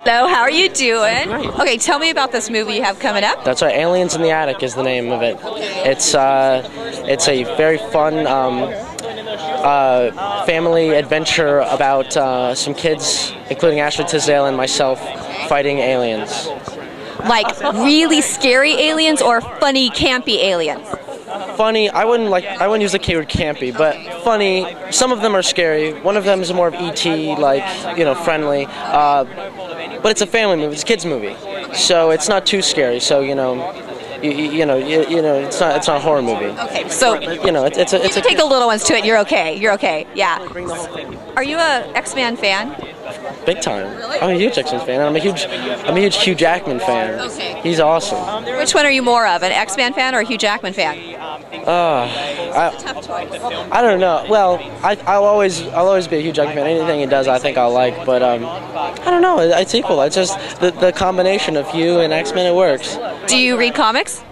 So, how are you doing? Great. Okay, tell me about this movie you have coming up. That's right. Aliens in the Attic is the name of it. It's a very fun family adventure about some kids, including Ashley Tisdale and myself, fighting aliens. Like really scary aliens or funny, campy aliens? Funny. I wouldn't use the keyword campy, but funny. Some of them are scary. One of them is more of E.T., like, friendly. But it's a family movie. It's a kids movie, so it's not too scary. So it's not a horror movie. Okay, so it's a take the little ones to it. You're okay. You're okay. Yeah. Bring the whole thing. Are you a X-Men fan? Big time. I'm a huge X-Men fan. I'm a huge Hugh Jackman fan. Okay. He's awesome. Which one are you more of, an X-Men fan or a Hugh Jackman fan? Tough choice. I don't know. Well, I'll always be a Hugh Jackman fan. Anything he does, I think I'll like. But I don't know. It's equal. It's just the combination of Hugh and X-Men. It works. Do you read comics?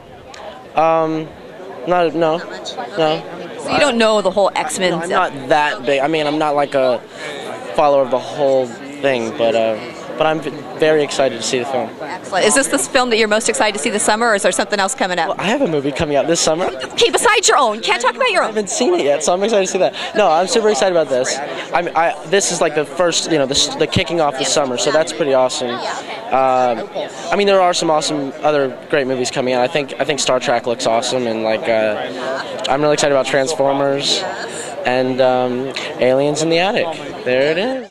No. So you don't know the whole X-Men I'm not that big. I mean, I'm not like a follower of the whole thing, but I'm very excited to see the film. Excellent. Is this the film that you're most excited to see this summer, or is there something else coming up? Well, I have a movie coming out this summer. Okay, besides your own. You can't talk about your I own. haven't seen it yet, so I'm excited to see that. No, I'm super excited about this. This is like the first, the kicking off the summer, so that's pretty awesome. I mean, there are some awesome other great movies coming out. I think Star Trek looks awesome, and I'm really excited about Transformers and Aliens in the Attic. There it is.